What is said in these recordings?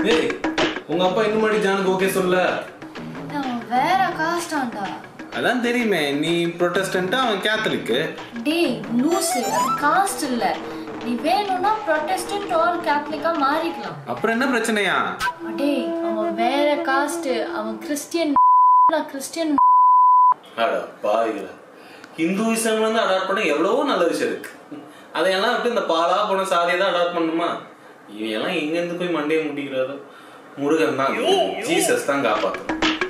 டேய் உங்க அப்பா இன்னும் மாடி ஜானுக்கு ஓகே சொல்ல? வேற காஸ்டாண்டா. அதான் தெரியுமே, நீ ப்ரொட்டஸ்டன்ட் அவன் கேத்தலிக். டேய் லூசு, அது காஸ்ட் இல்ல. நீ வேணும்னா ப்ரொட்டஸ்டன்ட் ஆர் கேத்தலிக்கா மாறிக்கலாம். அப்புறம் என்ன பிரச்சனையா? டேய் அவன் வேற காஸ்ட், அவன் கிறிஸ்டியன். கிறிஸ்டியன் அட பாவிகளா, ஹிந்துயிசம்ல இருந்து அடாப்ட் பண்ண எவ்வளவோ நல்ல விஷயம் இருக்கு. அதையெல்லாம் விட்டு இந்த பாலா போன சாதியை தான் அடாப்ட் பண்ணுமா? இவையெல்லாம் எங்க இருந்து போய் மண்டையை முட்டிக்கிறாரோ? முருகன் தான், ஜீசஸ் தான் காப்பாற்றும்.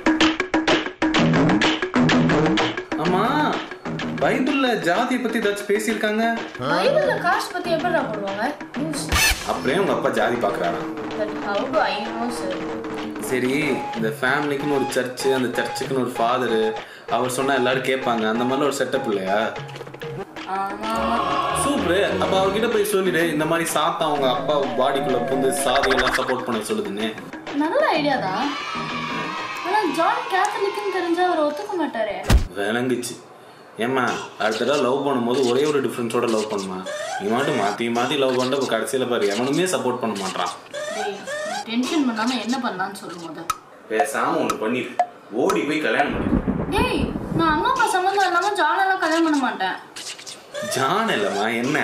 ஆமா, பைபிள்ல ஜாதியை பத்தி ஏதாச்சும் பேசியிருக்காங்க? பைபிள்ல காஸ்ட் பத்தி எப்படிடா போடுவாங்க? அப்படியே உங்க அப்பா ஜாதி பாக்குறாரா? How do I know sir? சரி, இந்த ஃபேமிலிக்குன்னு ஒரு சர்ச்சு, அந்த சர்ச்சுக்குன்னு ஒரு ஃபாதரு, அவர் சொன்னா எல்லாரும் கேட்பாங்க, அந்த மாதிரி ஒரு செட்டப் இல்லையா? சூப்பர். அப்ப அவர்கிட்ட போய் சொல்லிடு, இந்த மாதிரி சாத்தா அவங்க அப்பா பாடிக்குள்ள புந்து சாதியெல்லாம் சப்போர்ட் பண்ண சொல்லுதுன்னு. நல்ல ஐடியா தான். ஆனா ஜான் கேத்தலிக்னு தெரிஞ்சா அவர் ஒத்துக்க மாட்டாரே. விளங்குச்சு. ஏம்மா, அடுத்த தடவை லவ் பண்ணும்போது ஒரே ஒரு டிஃப்ரென்ஸோட லவ் பண்ணுமா? நீ மட்டும் மாற்றி மாற்றி லவ் பண்ணிட்டு இப்போ கடைசியில் பாரு எவனுமே சப்போர்ட் பண்ண மாட்டான். டென்ஷன் பண்ணாம என்ன பண்ணலான்னு சொல்லும்போது பேசாம ஒன்று பண்ணிடு, ஓடி போய் கல்யாணம் பண்ணிடு. டேய் நான் அம்மா அப்பா சம்மந்தம் இல்லாம ஜான் எல்லாம் கல்யாணம் பண்ண மாட்டேன். ஜான் இல்லம்மா, என்ன?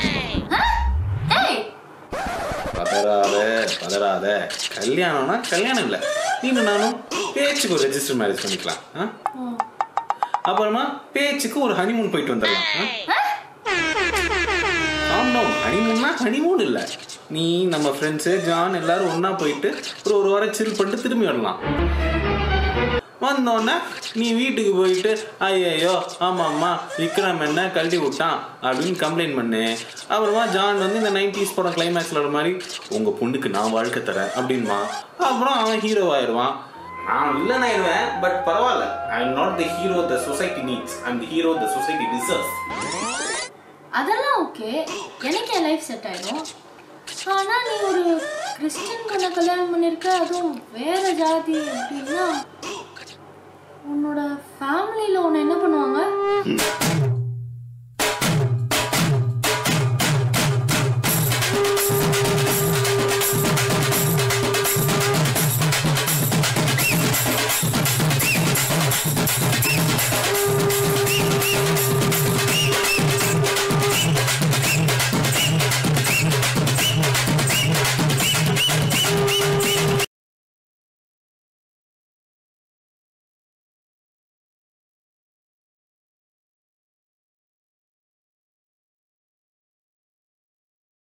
பதறாத. கல்யாணம்னா கல்யாணம் இல்லை, நீங்க நானும் பேச்சுக்கு ஒரு ரெஜிஸ்டர் மேரேஜ் பண்ணிக்கலாம். அப்புறமா பேச்சுக்கு ஒரு ஹனிமூன் போயிட்டு வந்துடலாம். ஹனிமூன்னா ஹனிமூன் இல்லை, நீ நம்ம ஃப்ரெண்ட்ஸு ஜான் எல்லாரும் ஒன்னா போயிட்டு ஒரு வாரம் சில் பண்ணிட்டு திரும்பி வரலாம். வந்தோடனே நீ வீட்டுக்கு போயிட்டு ஐயோ ஆமாம்மா விக்ரம் என்ன கழட்டி விட்டான் அப்படின்னு கம்ப்ளைண்ட் பண்ணு. அப்புறமா ஜான் வந்து இந்த 90s படம் கிளைமேக்ஸில் வர மாதிரி உங்கள் பொண்ணுக்கு நான் வாழ்க்கை தரேன் அப்படின்மா. அப்புறம் அவன் ஹீரோ ஆயிடுவான். நான் வில்லன் ஆயிடுவேன், பட் பரவாயில்ல. I am not the hero the society needs, I am the hero the society deserves. அதெல்லாம் ஓகே, எனக்கு என் லைஃப் செட் ஆயிடும். ஆனா நீ ஒரு கிறிஸ்டியன் பொண்ணை கல்யாணம் பண்ணிருக்க, அதுவும் வேற ஜாதி அப்படின்னா உன்னோட ஃபேமிலியில உன்னை என்ன பண்ணுவாங்க?